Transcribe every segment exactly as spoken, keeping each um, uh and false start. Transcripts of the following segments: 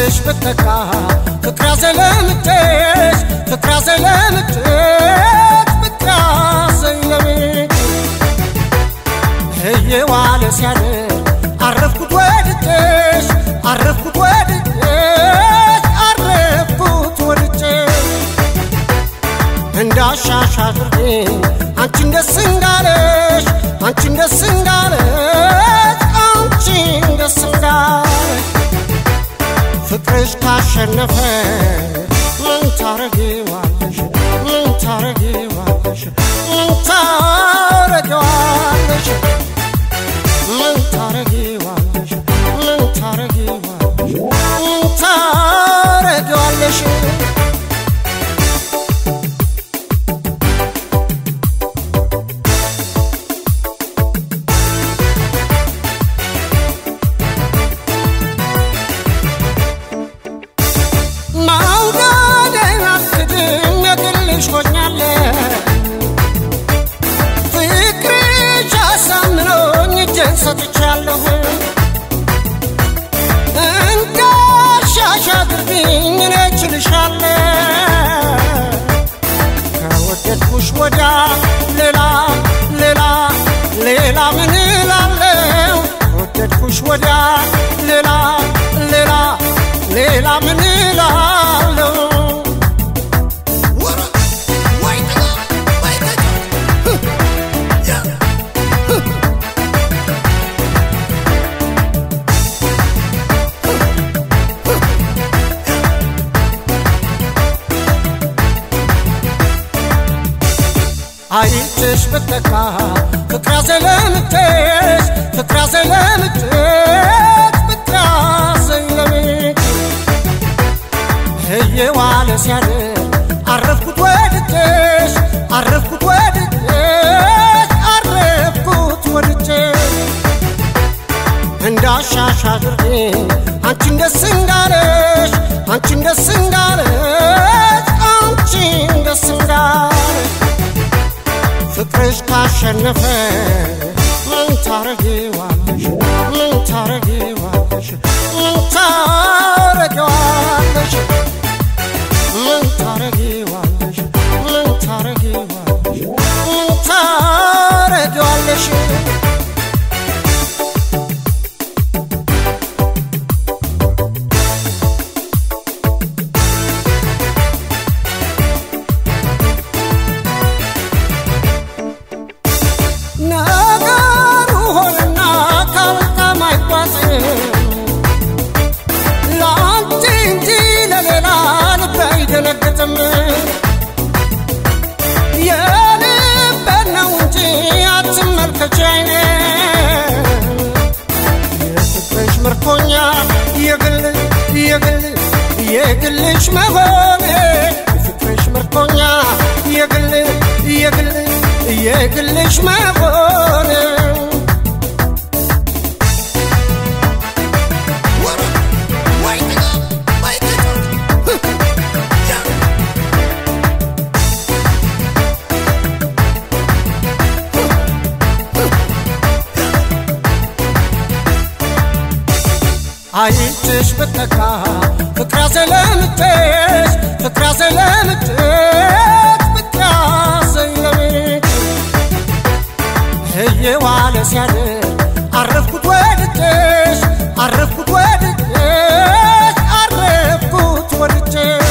አይንሽ በተካ ፍቅር ዘለምትሽ ፍቅር ዘለምትሽ ፍቅር ዘለምትሽ የዋለ ሲያድር አረፍኩት ወድሽ አረፍኩት ወድሽ አረፍኩት ወድሽ እንዳሻሽ አድርጌ አንቺን ደስ እንዳለሽ አንቺን ደስ እንዳለሽ አንቺን ደስ እንዳለሽ ፍቅርሽ ካሸነፈ ምን ታረጊዋለሽ ምን ታረጊዋለሽ ምን ታረጊዋለሽ ምን ታረጊዋለሽ ምን ታረጊዋለሽ ምን ታረጊዋለሽ ሆኛለ ፍቅርሽ አሳምኖኝ እጄን ሰጥቻለሁ እንዳሻሽ አድርጊኝ እኔ እችልሻለሁ ከወደድኩሽ ወዲያ ሌላ ሌላ ሌላ ምን እላለሁ ከወደድኩሽ ወዲያ ሌላ ሌላ ሌላ ምን እላለሁ አይንሽ በተካ ፍቅር ዘለምትሽ ፍቅር ዘለምትሽ ፍቅር ዘለምትሽ የዋለ ሲያድር አረፍኩት ወድሽ አረፍኩት ወድሽ አረፍኩት ወድሽ እንዳሻሽ አድርጌ አንቺን ደስ እንዳለሽ አንቺን ደስ እንዳለሽ አንቺን ደስ እንዳለሽ ፍቅርሽ ካሸነፈ ምን ታረጊዋለሽ ምን ታረጊዋለሽ ምን ታረጊዋለሽ ምን ታረጊዋለሽ ምን ታረጊዋለሽ ምን ታረጊዋለሽ የግልሽ መሆኔ ፍቅርሽ ምርኮኛ የግል የግል የግልሽ መሆኔ አይንሽ በተካ ፍቅር ዘለምትሽ ፍቅር ዘለምትሽ ፍቅር ዘለምትሽ የዋለ ሲያድር አረፍኩት ወድሽ አረፍኩት ወድሽ አረፍኩት ወድሽ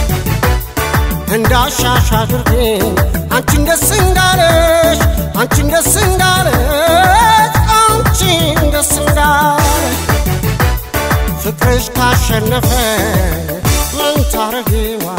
እንዳሻሽ አድርጌ አንቺን ደስ እንዳለሽ አንቺን ደስ እንዳለሽ አንቺን ደስ እንዳለሽ ፍቅርሽ ካሸነፈ ምን ታረጊዋለሽ